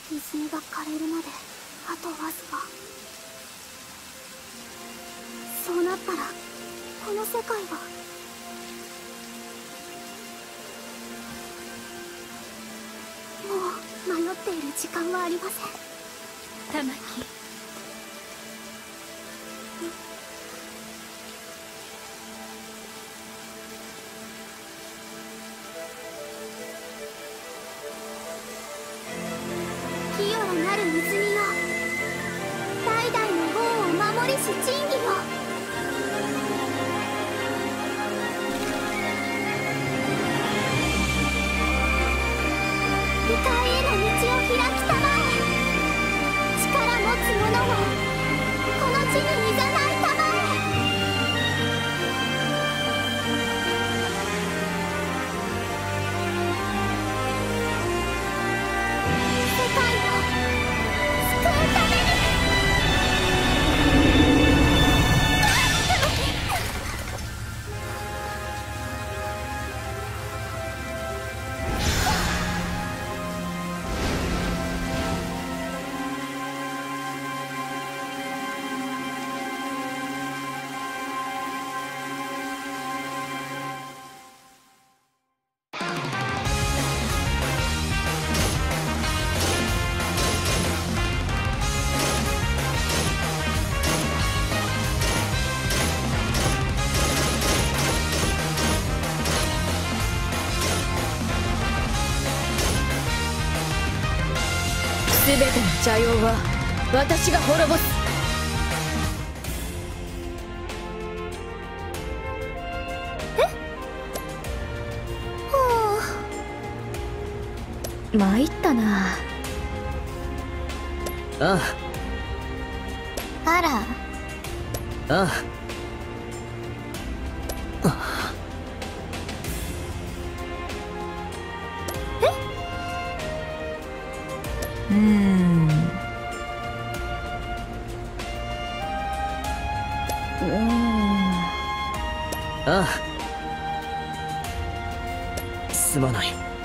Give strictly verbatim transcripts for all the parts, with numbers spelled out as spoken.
泉が枯れるまであとわずか。そうなったらこの世界はもう迷っている時間はありません。 玉木、 清らなる泉よ、代々の王を守りし仁義よ。異界への道を開きたまえ。力持つ者をこの地にいざないたまえ。世界を救うために。 全ての邪妖は私が滅ぼす。 え？はあ、参ったな。 ああ。あら。 ああ。 うーん。うーん。 ああ。すまない。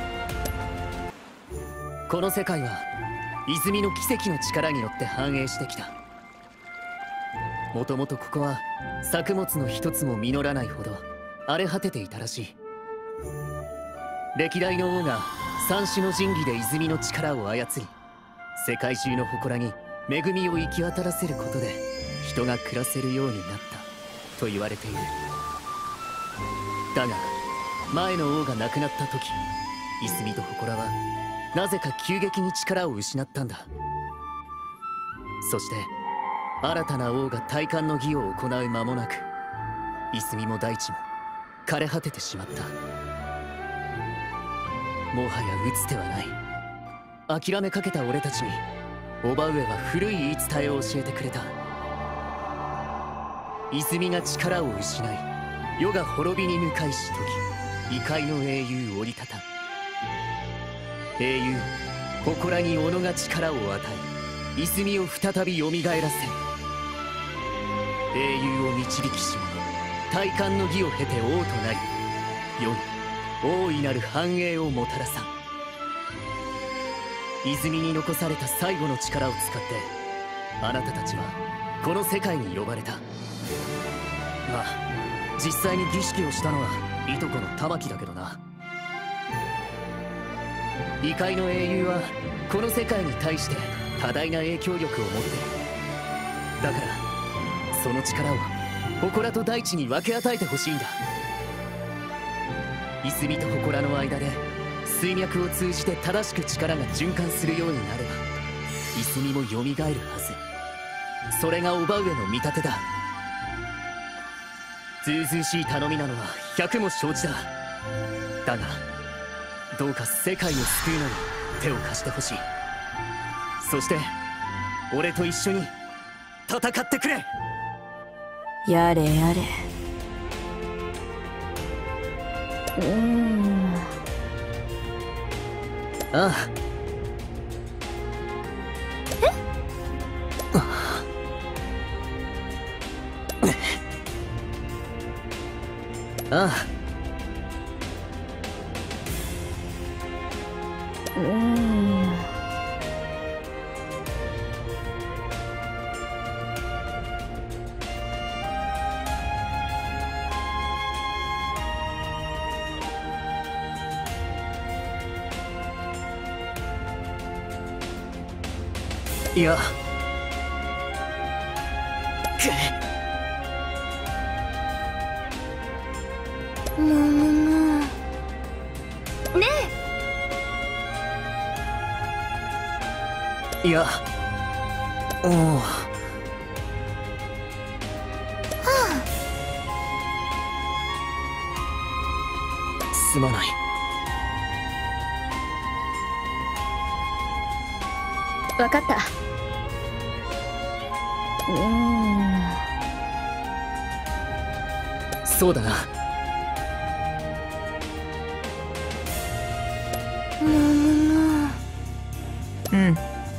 この世界は泉の奇跡の力によって繁栄してきた。もともとここは作物の一つも実らないほど荒れ果てていたらしい。歴代の王が三種の神器で泉の力を操り、世界中の祠に恵みを行き渡らせることで人が暮らせるようになったと言われている。だが前の王が亡くなった時、泉と祠はなぜか急激に力を失ったんだ。そして新たな王が戴冠の儀を行う間もなく、泉も大地も枯れ果ててしまった。もはや打つ手はない。諦めかけた俺たちに叔母上は古い言い伝えを教えてくれた。泉が力を失い、世が滅びに向かいし時、異界の英雄降り立たん。英雄祠に己が力を与え、泉を再び蘇らせる。英雄を導きし者、戴冠の儀を経て王となり、世に大いなる繁栄をもたらさん。泉に残された最後の力を使ってあなたたちはこの世界に呼ばれた。まあ実際に儀式をしたのはいとこの玉木だけどな。異界の英雄はこの世界に対して多大な影響力を持っている。だからその力を祠と大地に分け与えてほしいんだ。泉と祠の間で水脈を通じて正しく力が循環するようになれば、泉も蘇るはず。それが叔母上の見立てだ。ずうずうしい頼みなのは百も承知だ。だがどうか世界を救うのに手を貸してほしい。そして俺と一緒に戦ってくれ。 やれやれ。うーん。 ああ。 え？ ああ。 うーん。 いやむむむねえいやおおすまない。 分かった。うーん、 そうだな。 むむむうん。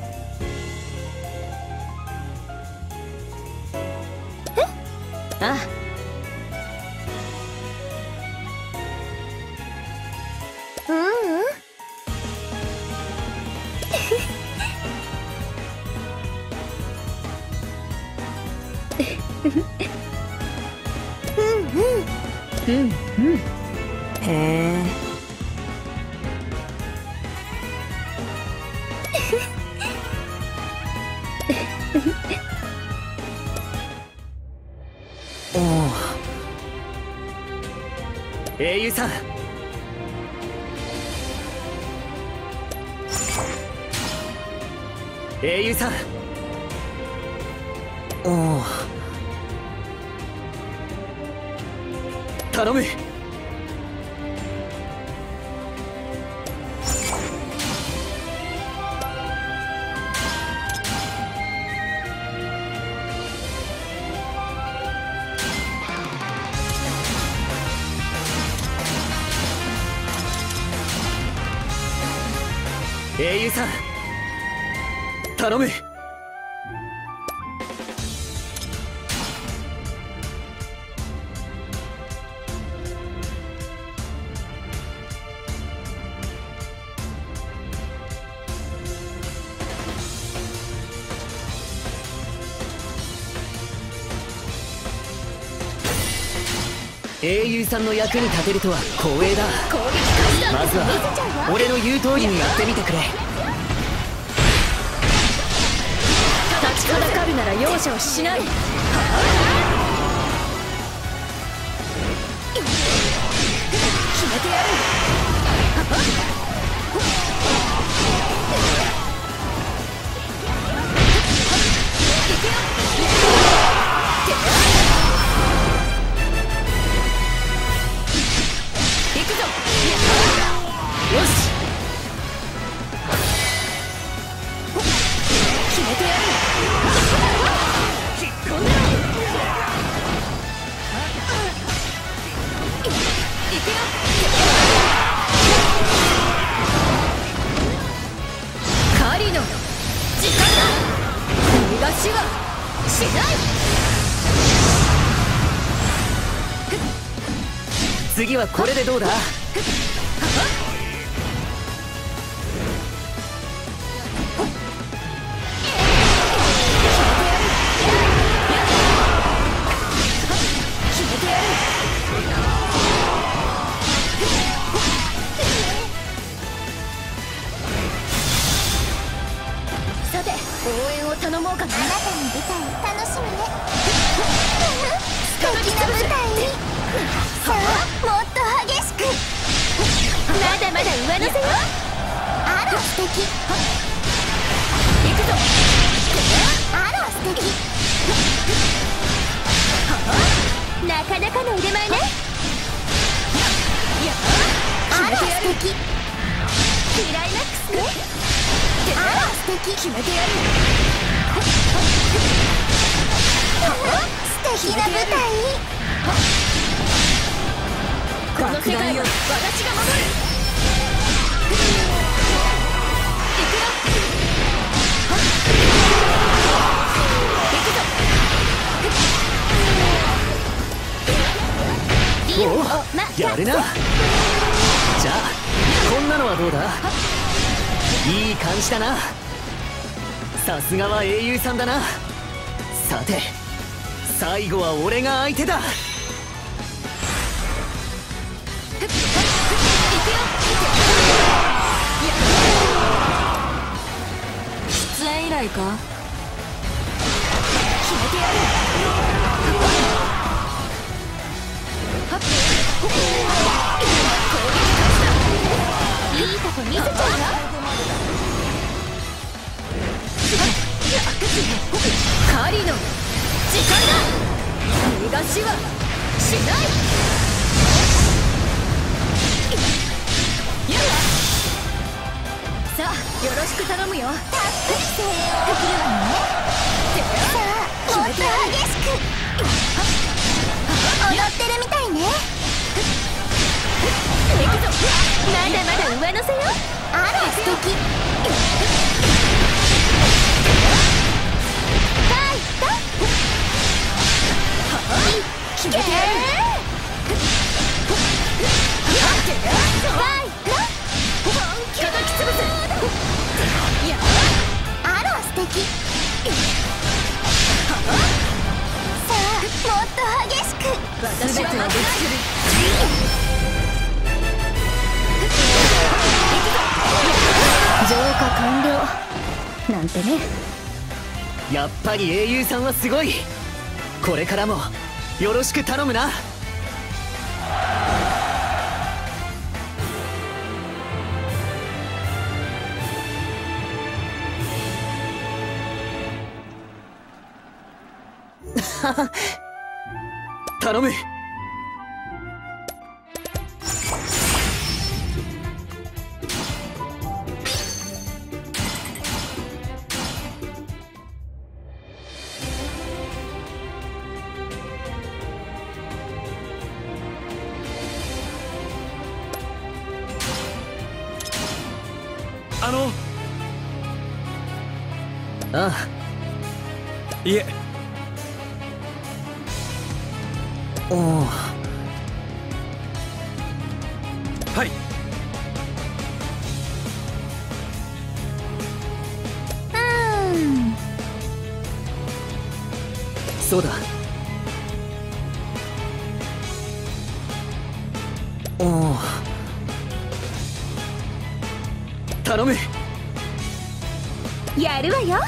え？ああ。 うんうんうんうん。へえ。 おお、英雄さん。英雄さん。おお、頼む。英雄さん、頼む。英雄さんの役に立てるとは光栄だ。まずは俺の言う通りにやってみてくれ。 立ちはだかるなら容赦はしない。決めてやる。よし、決めてやる。引っ込んでろ。いくよ。狩りの時間だ。逃がしはしない。 次はこれでどうだ。 さて、応援を頼もうかな。 あなたの舞台楽しみね。素敵な舞台。さあ、もっと激しく。 まだまだ上乗せよ。 あら素敵。 行くぞ。 あら素敵。 なかなかの腕前ね。 あら素敵。 クライマックスね。 あら素敵。 決めてやる。 素敵な舞台。 この世界は私が守る。行くよ。行くぞ。 おお、やるな。じゃあこんなのはどうだ。いい感じだな。さすがは英雄さんだな。さて最後は俺が相手だ。 出演以来ないか。決めてやる。はっいいとこ見せちゃうよ。狩りの時間だ。逃がしはしない。やだ。さあよろしく頼むよ。たっぷり声援を送るわね。さあもっと激しく踊ってるみたいね。行くぞ。まだまだ上乗せよ。あら素敵。ファイト。決めてやる。叩きつぶせ。やあら素敵。さあもっと激しく。私は負けない。浄化完了なんてね。 やっぱり英雄さんはすごい。これからもよろしく頼むな。頼む。 あのああ。 いえ。 おお。 はい。 うんそうだ。おお。頼む。 やるわよ。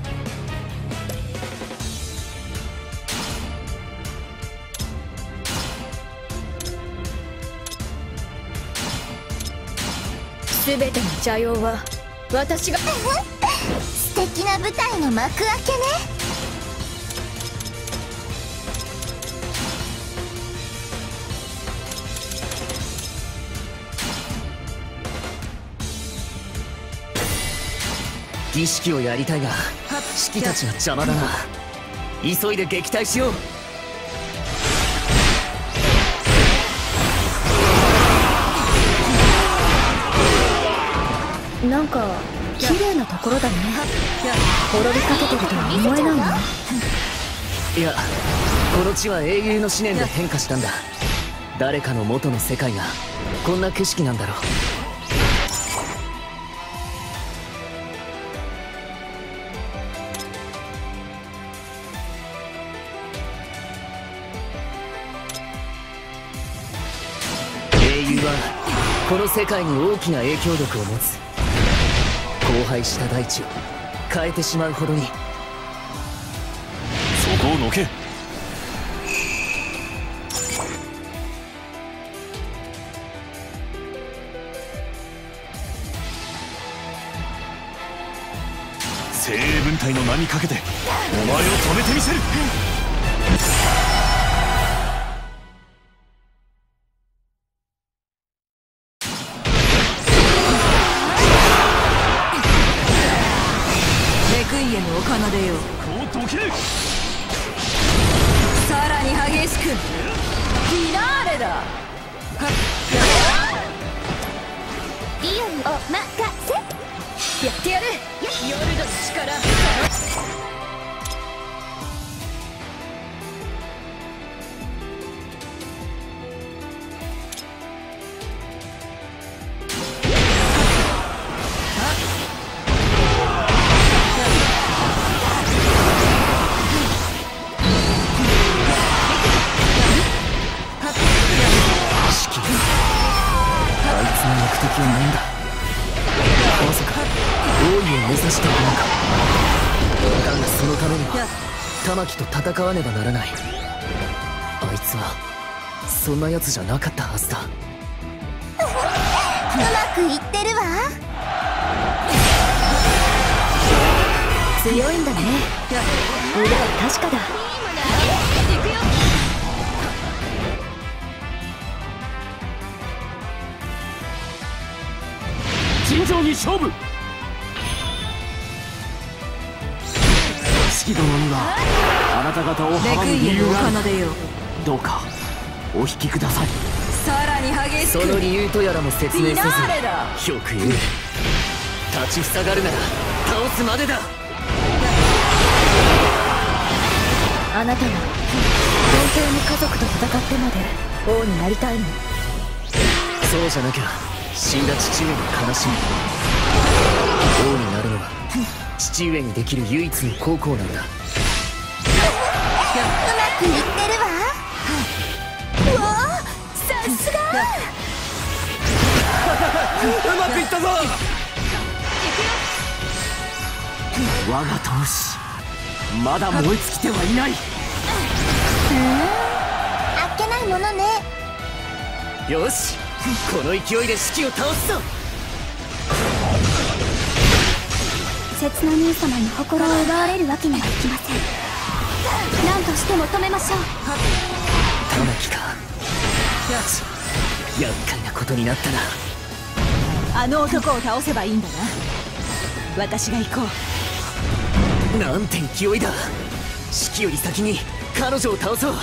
すべての邪妖は私が。 素敵な舞台の幕開けね。 儀式をやりたいが士気たちが邪魔だな。急いで撃退しよう。 なんか綺麗なところだね。滅びかけてるとは思えないな。 いや、この地は英雄の思念で変化したんだ。誰かの元の世界がこんな景色なんだろう。英雄はこの世界に大きな影響力を持つ。荒廃した大地を変えてしまうほどに。 そこをのけ。精鋭分隊の名にかけてお前を止めてみせる。 家のお奏でよ。 こうどけ。 さらに激しくフィナーレだ。 リオにお任せ。 やってやる。夜の力。 目指しているのか。 だがそのためには玉木と戦わねばならない。あいつはそんなやつじゃなかったはずだ。 うまくいってるわ。 強いんだね。腕は確かだ。 尋常に勝負。四季殿にはあなた方を阻む理由がある。どうかお引きください。 さらに激しく。 その理由とやらも説明せず、よく言う。立ちふさがるなら倒すまでだ。 あなたは本当に家族と戦ってまで王になりたいの？ そうじゃなきゃ死んだ父上の悲しみ。王になるのは父上にできる唯一の孝行なんだ。うまくいってるわ。うわあ、さすが。 うまくいったぞ。我が闘志まだ燃え尽きてはいない。 あっけないものね。 よし、この勢いで四季を倒すぞ。 節の兄様に心を奪われるわけにはいきません。何としても止めましょう。 玉木か。厄介なことになったな。 あの男を倒せばいいんだな。私が行こう。 なんて勢いだ。四季より先に彼女を倒そう。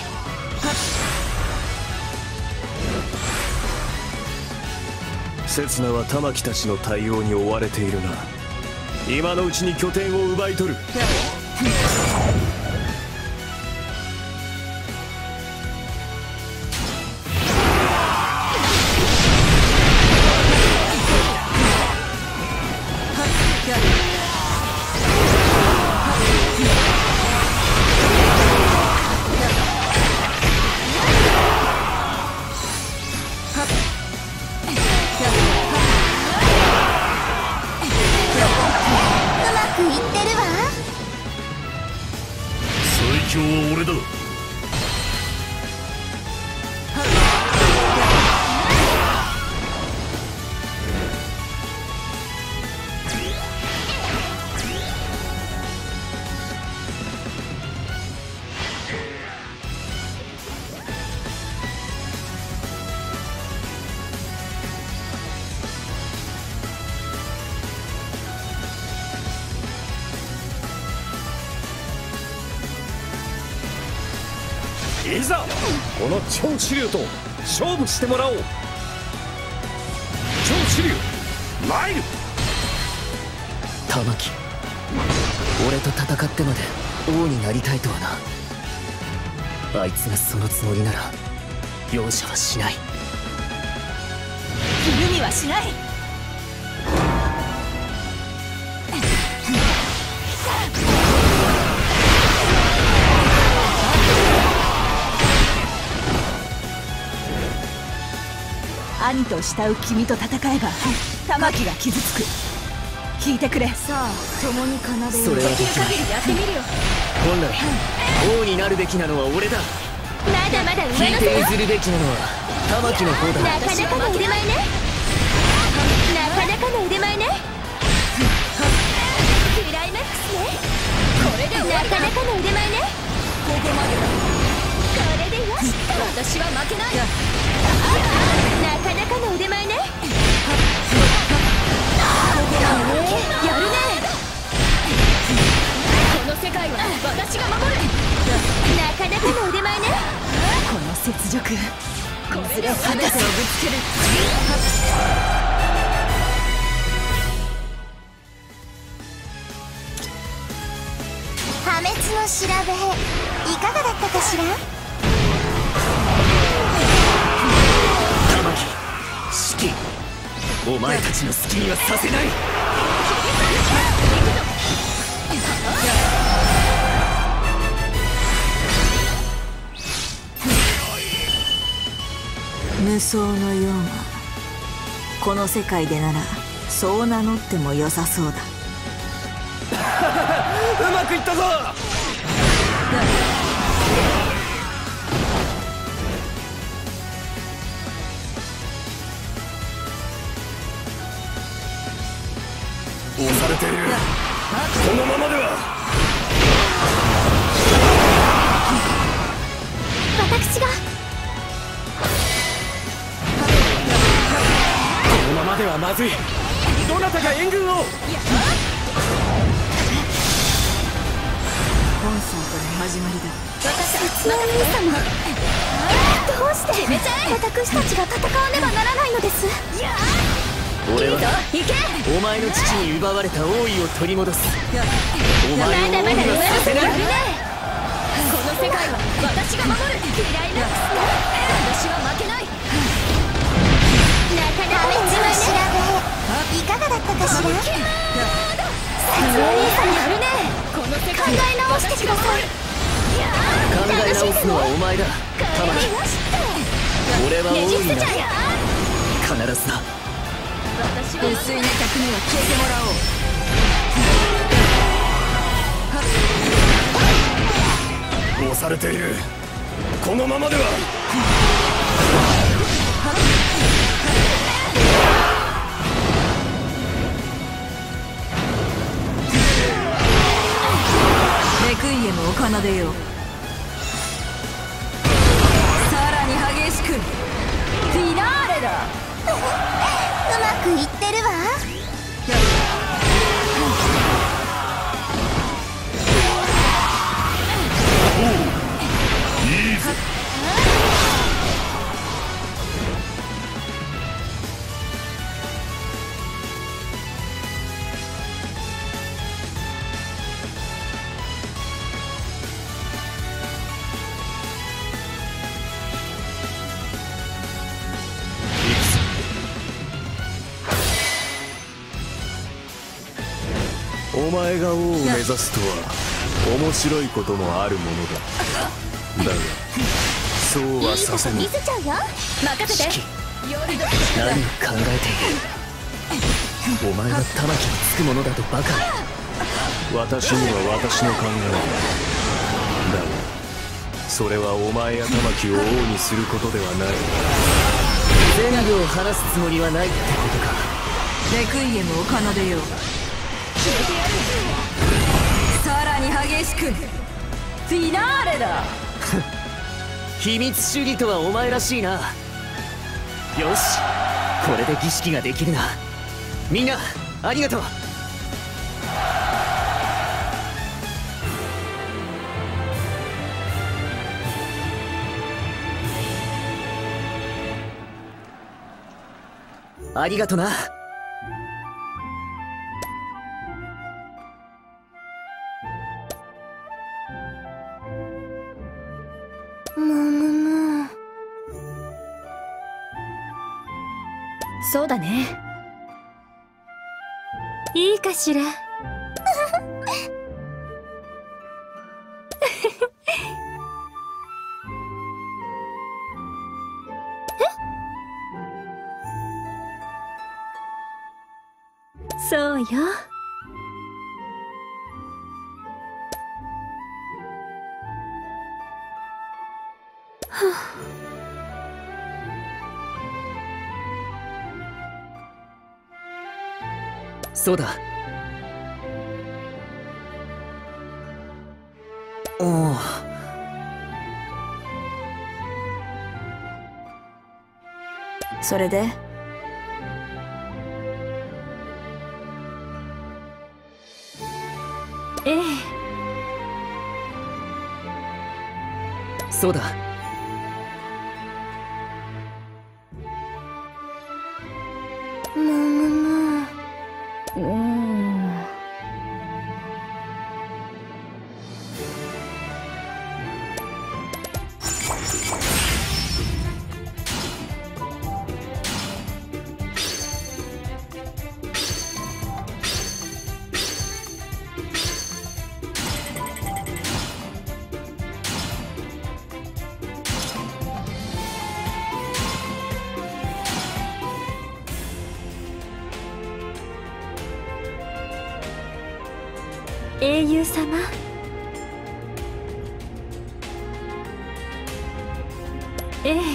刹那は玉木たちの対応に追われているな。今のうちに拠点を奪い取る。 今日は俺だ。いざこの超支流と勝負してもらおう。超支流参る。 玉木、俺と戦ってまで王になりたいとはな。あいつがそのつもりなら容赦はしない。 ひるみはしない。兄と慕う君と戦えば玉木が傷つく。聞いてくれ。さあ共に奏でよう。 それはできない。 やってみるよ。 本来王になるべきなのは俺だ。 まだまだ上の聞いて譲るべきなのは玉木の方だ。 なかなかの腕前ね。なかなかの腕前ね。クライマックスね。これでなかなかの腕前ね。 ここまでだ。 これでよし。 私は負けない。 なかなかの腕前ね。やるね。 この世界は私が守る。 なかなかの腕前ね。 この雪辱いずれ全てをぶつける。 破滅の調べいかがだったかしら。 玉木、四季、お前たちの好きにはさせない。 無双のような。この世界でならそう名乗っても良さそうだ。 うまくいったぞ。押されている。このままでは。 私が。 このままではまずい。どなたか援軍を。 コンサートの始まりだ。 私のお兄様、どうして私たちが戦わねばならないのです。 俺はお前の父に奪われた王位を取り戻す。お前を王にはさせない。 この世界は私が守る。嫌いな私は負けない。 なかなか道の調べいかがだったかしら。お兄様やるね。 この世界考え直してください。 考え直すのはお前だ、玉木。俺は王になる。必ずだ。 薄いな客には消えてもらおう。 押されている。このままでは。 レクイエムを奏でよう。さらに激しくフィナーレだ。 うまくいってるわ。 いいぞ。 お前が王を目指すとは面白いこともあるものだ。だがそうはさせぬ。 見せちゃうよ。 任せて。 何を考えている。お前が玉木につくものだとバカな。 私には私の考えだ。だがそれはお前や玉木を王にすることではない。 全部を話すつもりはないってことか。 レクイエムを奏でよう。さらに激しくフィナーレだ。 秘密主義とはお前らしいな。よし、これで儀式ができるな。みんなありがとう。ありがとな。 そうだね。いいかしら。そうよ。はあ、 そうだ。おお。 それでええ、 そうだ。 むむむ。 うーん。 英雄様。ええ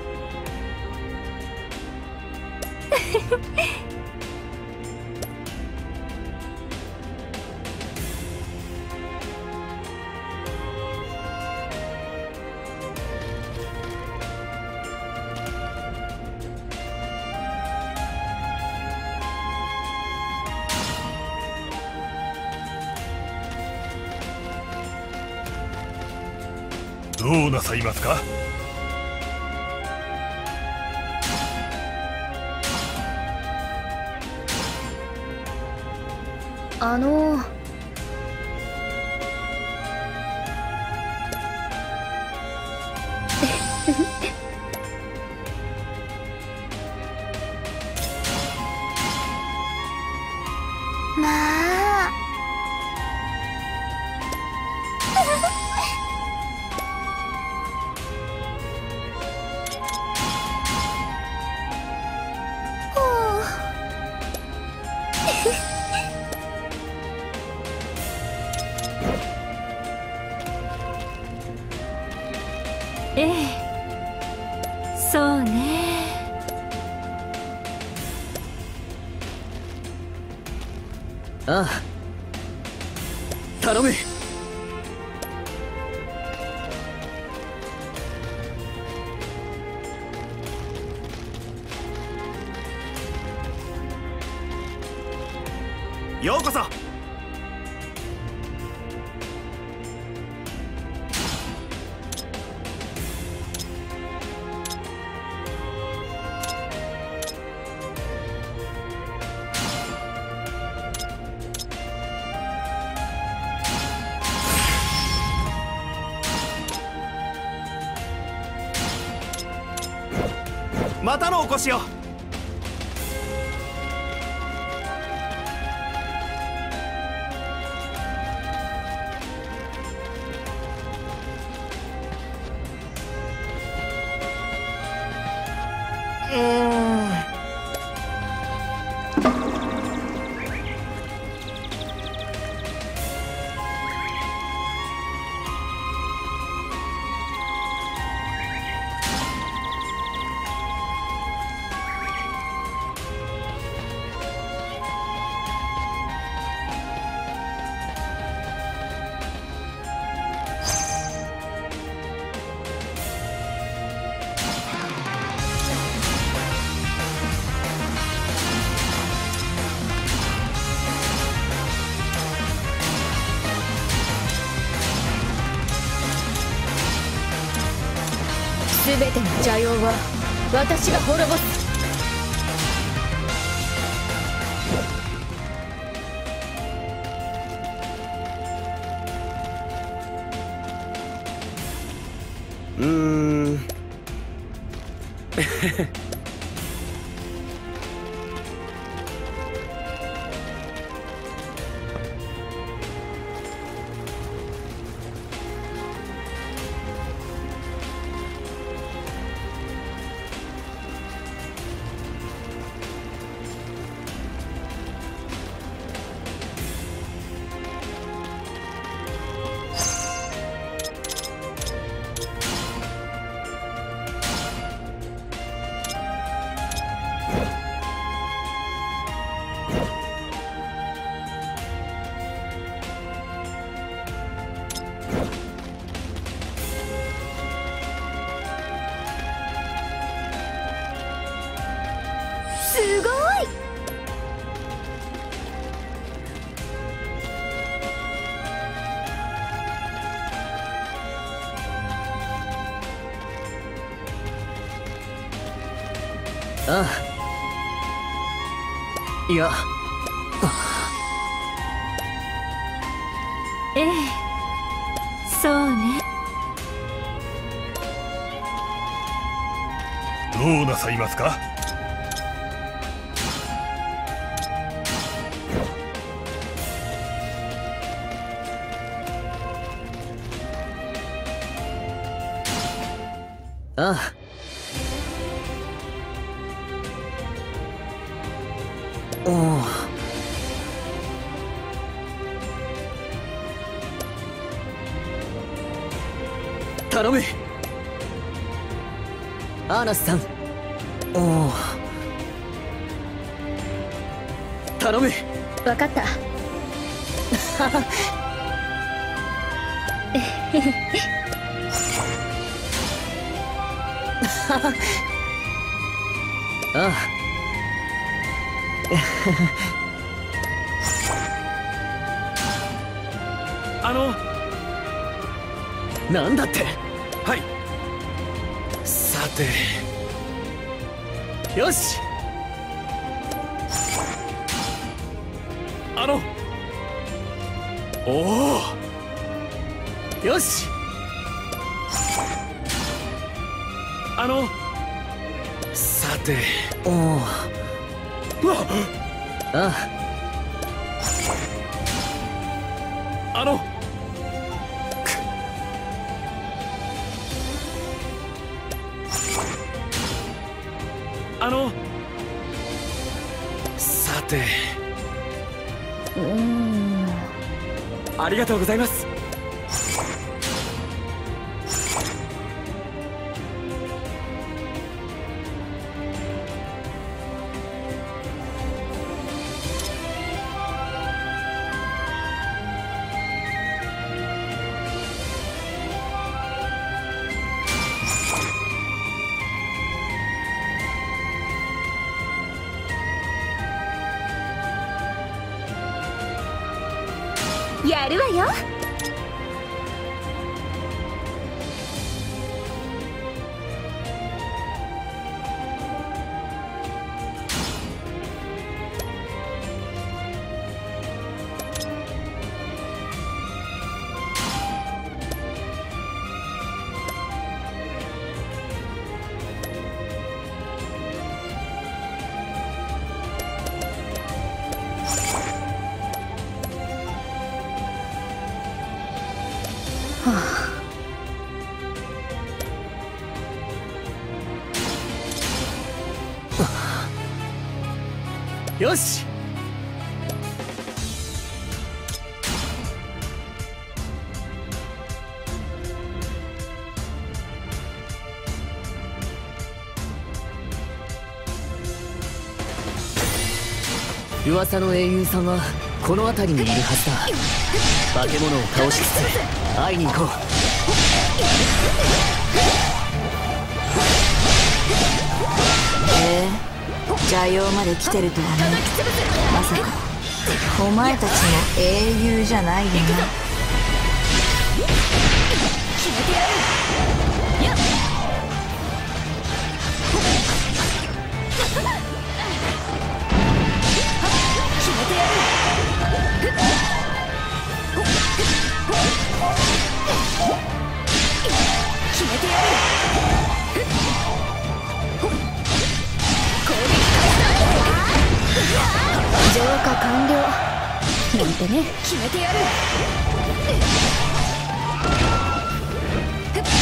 どうなさいますか。 あのまあほうええそうね。 ああ頼む。 ようこそ。またのお越しを。うーんすべての邪妖は私が滅ぼす。 うーんすごい。 ああいやええそうね。 どうなさいますか。 ああおお頼む。アーナスさん、おお頼む。 分かった。 あああのなんだって。 はい。さて、 よし。 あのおおよし。 あのさて、 おおうわあああのあのさて、 うーん、 ありがとうございます。 やるわよ。 よし。噂の英雄さんはこの辺りにいるはずだ。化け物を倒しつつ会いに行こう。 ええ、邪陽まで来てるとはね。まさかお前たちも英雄じゃないよな。 決めてやる。やっ決めてやる。決めてやる。浄化完了なんてね。決めてやる。行くよ。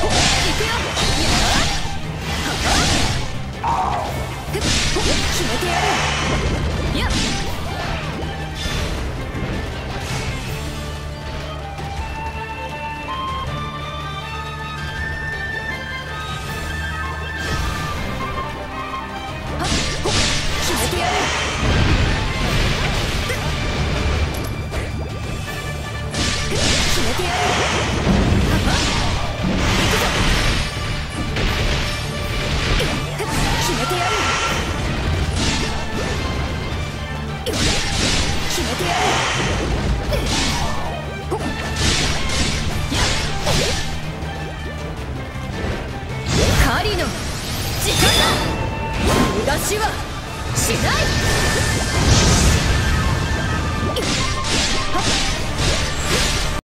決めてやる。やっ決めてやる。決めてやる。決めてやる。決めてやる。狩りの時間だ。逃がしはしない。